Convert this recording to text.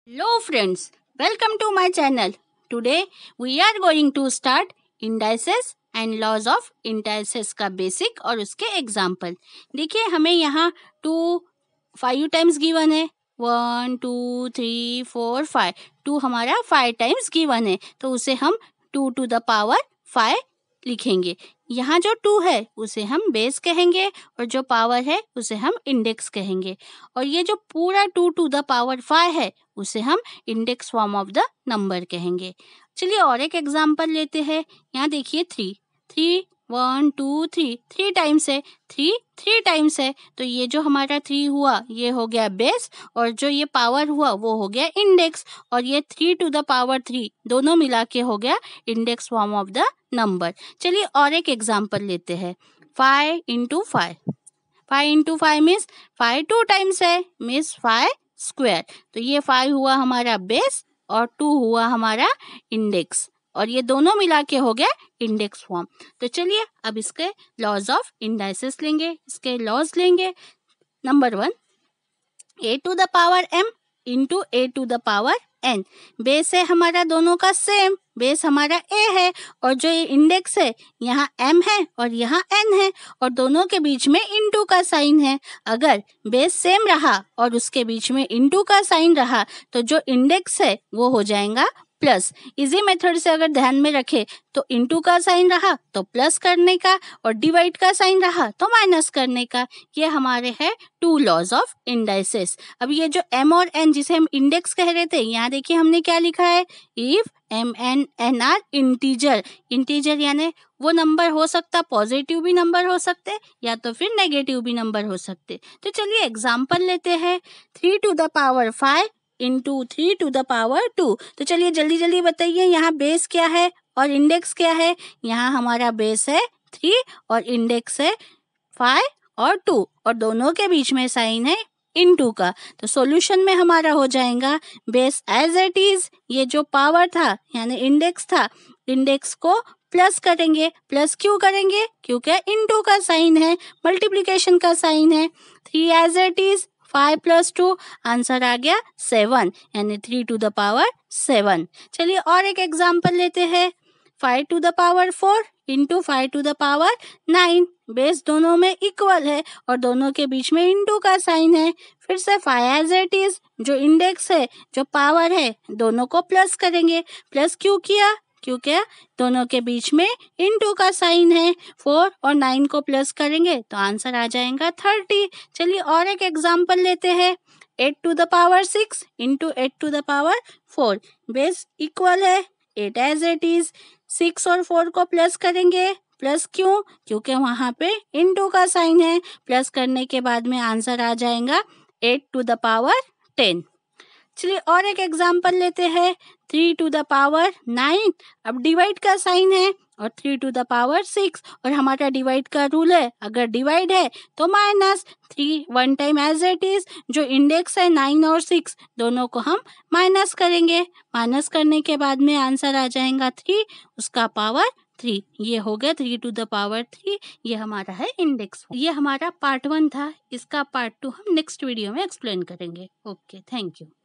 Hello friends, welcome to my channel. Today we are going to start indices and laws of indices का basic और उसके example. देखिए हमें यहाँ 5 times given है. 1 2 3 4 5. 2 हमारा 5 टाइम्स गिवन है, तो उसे हम 2 to the power 5 लिखेंगे. यहाँ जो 2 है उसे हम बेस कहेंगे और जो पावर है उसे हम इंडेक्स कहेंगे. और ये जो पूरा 2 to the power 5 है उसे हम index form of the number कहेंगे. चलिए और एक एग्जांपल लेते हैं. यहाँ देखिए 3 1 2 3 टाइम्स है. 3 टाइम्स है, तो ये जो हमारा 3 हुआ ये हो गया बेस और जो ये पावर हुआ वो हो गया इंडेक्स. और ये 3 to the power 3 दोनों मिला के हो गया index form of the number. चलिए और एक एग्जांपल लेते हैं. 5 into 5. 5 into 5 मीन्स 5 2 टाइम्स है, मीन्स 5 स्क्वायर. तो ये 5 हुआ हमारा बेस और 2 हुआ हमारा इंडेक्स और ये दोनों मिला के हो गया इंडेक्स फॉर्म. तो चलिए अब इसके लॉज ऑफ इंडाइसेस लेंगे. इसके लॉज लेंगे. Number 1, a to the power m into a to the power n. Base है हमारा दोनों का सेम, बेस हमारा a है और जो ये इंडेक्स है यहाँ m है और यहाँ n है और दोनों के बीच में इंटू का साइन है. अगर बेस सेम रहा और उसके बीच में इंटू का साइन रहा तो जो इंडेक्स है वो हो जाएगा प्लस. इजी मेथड से अगर ध्यान में रखे तो इंटू का साइन रहा तो प्लस करने का और डिवाइड का साइन रहा तो माइनस करने का. ये हमारे है 2 लॉज ऑफ इंडाइसेस. अब ये जो m और n जिसे हम इंडेक्स कह रहे थे, यहाँ देखिए हमने क्या लिखा है. If m and n are integer. Integer यानी वो नंबर हो सकता, पॉजिटिव भी नंबर हो सकते या तो फिर नेगेटिव भी नंबर हो सकते. तो चलिए एग्जाम्पल लेते हैं. 3 to the power 5 into 3 to the power 2. तो चलिए जल्दी जल्दी बताइए यहाँ बेस क्या है और इंडेक्स क्या है. यहाँ हमारा बेस है 3 और इंडेक्स है 5 और 2 और दोनों के बीच में साइन है इनटू का. तो सॉल्यूशन में हमारा हो जाएगा बेस एज इट इज. ये जो पावर था यानी इंडेक्स था, इंडेक्स को प्लस करेंगे. प्लस क्यों करेंगे? क्योंकि इनटू का साइन है, मल्टीप्लिकेशन का साइन है. 3 as it is, 5 plus 2, answer आ गया 7 यानी 3 to the power 7. चलिए और एक एग्जांपल लेते हैं. 5 to the power 4 into 5 to the power 9. Base दोनों में इक्वल है और दोनों के बीच में इंटू का साइन है. फिर से 5 एज इट इज, जो इंडेक्स है जो पावर है दोनों को प्लस करेंगे. प्लस क्यों किया? क्योंकि दोनों के बीच में इंटू का साइन है. 4 और 9 को प्लस करेंगे तो आंसर आ जाएगा 30. चलिए और एक एग्जांपल लेते हैं. 8 to the power 6 into 8 to the power 4. Base equal है, 8 एज इट इज. 6 और 4 को प्लस करेंगे. प्लस क्यों? क्योंकि वहां पे इंटू का साइन है. प्लस करने के बाद में आंसर आ जाएगा 8 to the power 10. चलिए और एक एग्जांपल लेते हैं. 3 to the power 9. अब डिवाइड का साइन है और 3 to the power 6 और हमारा डिवाइड का रूल है, अगर डिवाइड है तो minus. 3 1 time as it is, जो इंडेक्स है 9 और 6 दोनों को हम माइनस करेंगे. माइनस करने के बाद में आंसर आ जाएगा 3, उसका पावर 3. ये हो गया 3 to the power 3. ये हमारा है इंडेक्स. ये हमारा पार्ट 1 था. इसका पार्ट 2 हम नेक्स्ट वीडियो में एक्सप्लेन करेंगे. Okay, thank you.